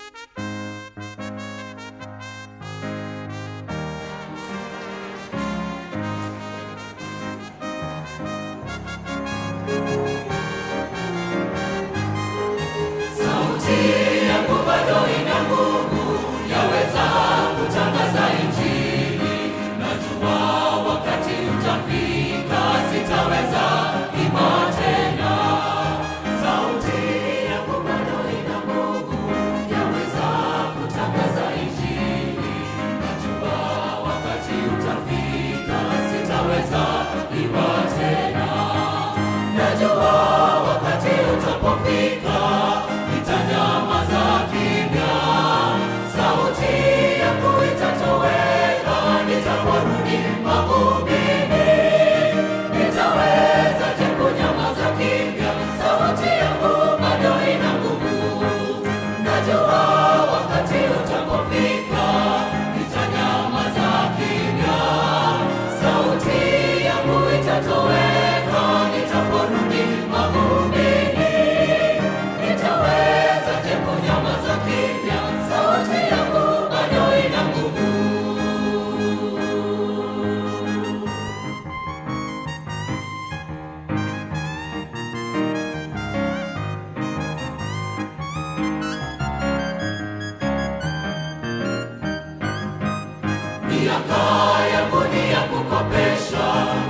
Miaka yangu ni ya kukopesha,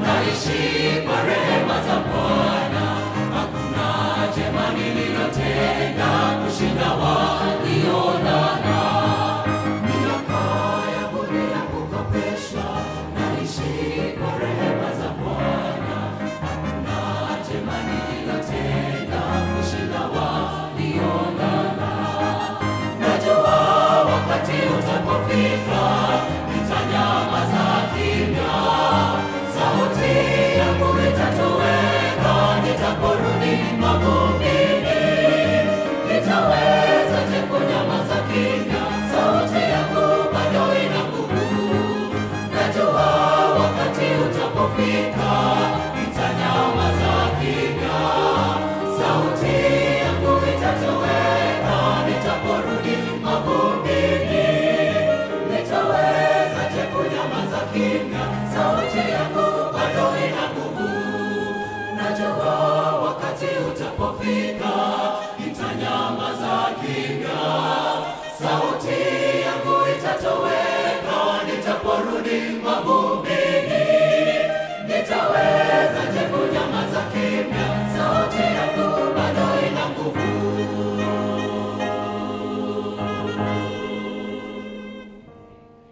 naishi kwa rehema za Bwana. Hakuna jema nililotenda kushinda waliolala. Miaka yangu ni ya kukopesha, naishi kwa rehema za Bwana. Hakuna jema nililotenda kushinda waliolala. Najua wakati utapofika nitanyamaza kimya, sauti yangu itatoweka nitaporudi mavumbini. Nitawezaje kunyamaza kimya? Sauti yangu bado ina nguvu. Najua wakati utapofika nitanyamaza kimya, sauti yangu itatoweka nitaporudi mavumbini. Nitawezaje kunyamaza kimya? Sauti yangu bado ina nguvu. Najua wakati utapofika nitanyamaza kimya.